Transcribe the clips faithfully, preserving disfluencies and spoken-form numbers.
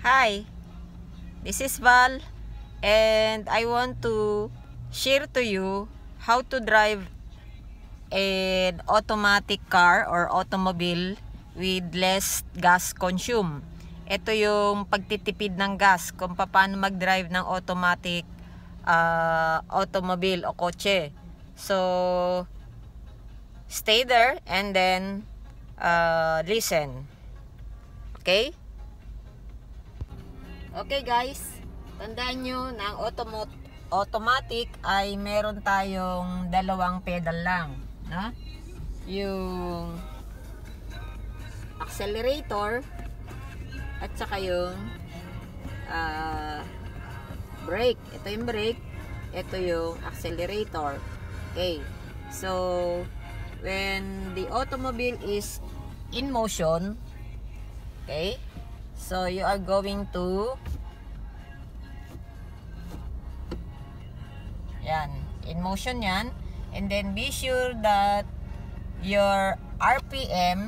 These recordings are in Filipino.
Hi, this is Val, and I want to share to you how to drive an automatic car or automobile with less gas consume. Ito yung pagtitipid ng gas kung paano mag-drive ng automatic uh, automobile o kotse. So, stay there and then uh, listen. Okay? Okay guys, tandaan nyo na ang autom automatic ay meron tayong dalawang pedal lang, no? Yung accelerator at saka yung uh, brake. Ito yung brake, ito yung accelerator. Okay, so when the automobile is in motion, okay, so you are going to yan, in motion yan, and then be sure that your R P M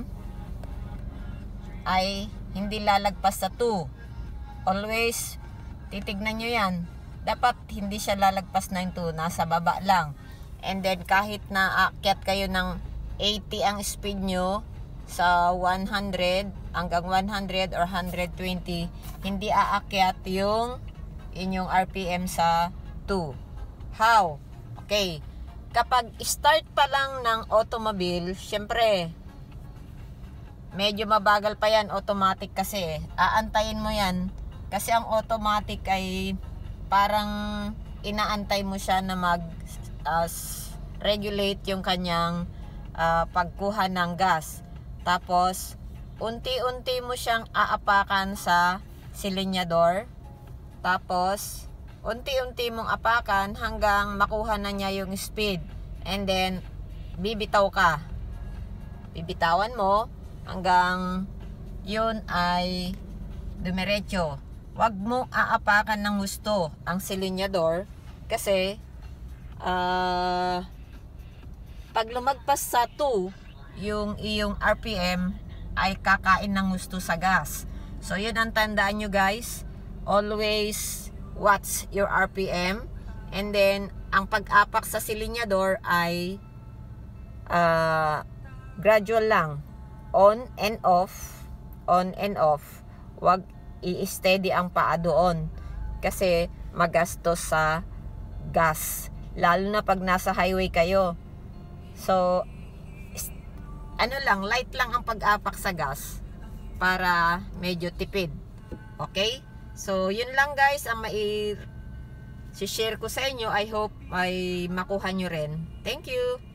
ay hindi lalagpas sa two. Always titignan nyo yan, dapat hindi siya lalagpas ng two, nasa baba lang. And then kahit na aakyat kayo ng eighty ang speed nyo sa one hundred hanggang one hundred or one twenty, hindi aakyat yung inyong R P M sa two. How? Okay, kapag start pa lang ng automobile, syempre medyo mabagal pa yan, automatic kasi aantayin mo yan kasi ang automatic ay parang inaantay mo siya na mag uh, regulate yung kanyang uh, pagkuha ng gas. Tapos unti-unti mo siyang aapakan sa silinyador, tapos unti-unti mong apakan hanggang makuha na niya yung speed, and then bibitaw ka, bibitawan mo hanggang yun ay dumiretso. Wag mo aapakan ng gusto ang silinyador kasi uh, pag lumagpas sa two, yung iyong R P M ay kakain ng gusto sa gas. So yun ang tandaan nyo guys, always watch your R P M, and then ang pag-apak sa silinyador ay uh, gradual lang, on and off, on and off. Wag i-steady ang paa doon kasi magastos sa gas, lalo na pag nasa highway kayo. So ano lang, light lang ang pag-apak sa gas para medyo tipid. Okay? So yun lang guys ang mai-share ko sa inyo. I hope ay makuha nyo rin. Thank you!